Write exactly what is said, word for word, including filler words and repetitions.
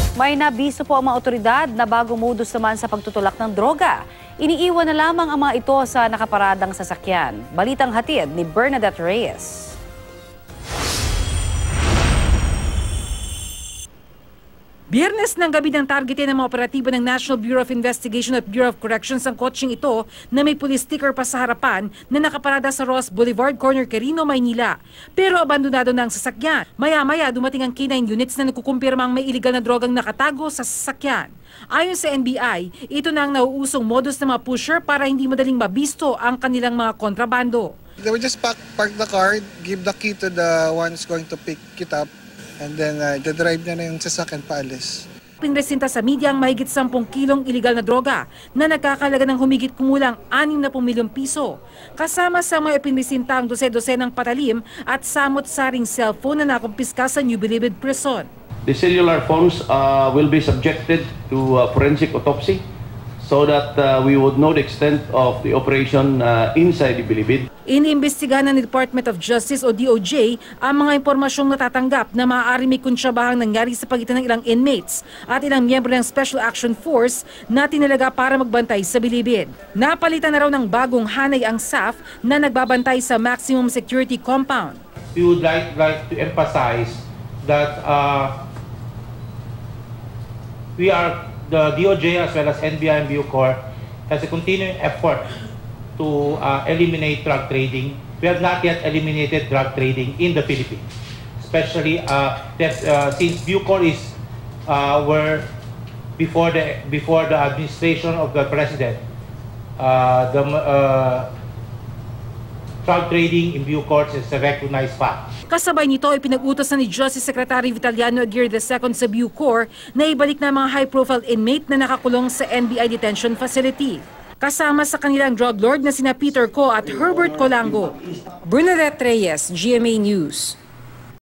May nabiso po ang mga otoridad na bagong modus naman sa pagtutulak ng droga. Iniiwan na lamang ang mga ito sa nakaparadang sasakyan. Balitang hatid ni Bernadette Reyes. Biyernes ng gabi ng targetin ng mga operatibo ng National Bureau of Investigation at Bureau of Corrections ang kotseng ito na may police sticker pa sa harapan na nakaparada sa Ross Boulevard, Corner Quirino, Maynila. Pero abandonado na ang sasakyan. Maya-maya dumating ang K nine units na nagkukumpirmang may illegal na drogang nakatago sa sasakyan. Ayon sa N B I, ito na ang nauusong modus ng mga pusher para hindi madaling mabisto ang kanilang mga kontrabando. They would just park, park the car, give the key to the ones going to pick it up, and then uh, drive na na yung sasakyan paalis. Pinresinta sa media ang mahigit sampung kilong iligal na droga na nagkakalaga ng humigit kumulang anim na milyong piso. Kasama sa mga ipinresinta ang dose-dose ng patalim at samot-saring cellphone na nakumpiska sa New Bilibid Prison. The cellular phones uh, will be subjected to uh, forensic autopsy so that uh, we would know the extent of the operation uh, inside the Bilibid. Iniimbestigahan ng Department of Justice o D O J ang mga impormasyong natatanggap na maaari may kontrabahang nangyari sa pagitan ng ilang inmates at ilang miyembro ng Special Action Force na tinalaga para magbantay sa Bilibid. Napalitan na raw ng bagong hanay ang S A F na nagbabantay sa maximum security compound. We would like, like to emphasize that uh, we are the D O J as well as N B I and Bucor has a continuing effort to uh, eliminate drug trading. We have not yet eliminated drug trading in the Philippines, especially uh, that, uh, since Bucor is uh, were before the before the administration of the president. Uh, the uh, drug trading in Bucor is a recognized fact. Kasabay nito ay pinag-utos na ni Justice Secretary Vitaliano Aguirre the second sa Bucor na ibalik na mga high-profile inmate na nakakulong sa N B I detention facility. Kasama sa kanilang drug lord na sina Peter Co at Herbert Colango. Bernadette Reyes, G M A News.